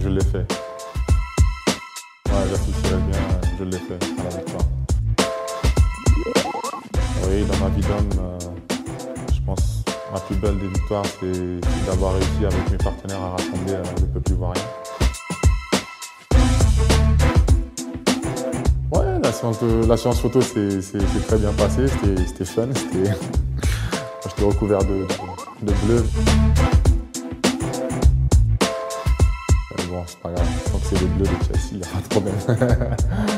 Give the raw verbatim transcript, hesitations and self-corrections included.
je l'ai fait. Ouais, j'associerais bien, je l'ai fait à la victoire. Oui, dans ma vie d'homme, euh, je pense que ma plus belle des victoires, c'est d'avoir réussi avec mes partenaires à rassembler euh, le peuple ivoirien. Ouais, la séance, de, la séance photo c'est très bien passé, c'était fun, j'étais recouvert de, de, de bleu. Mais bon, c'est pas grave, tant que c'est le bleu de Chelsea, il n'y a pas de problème.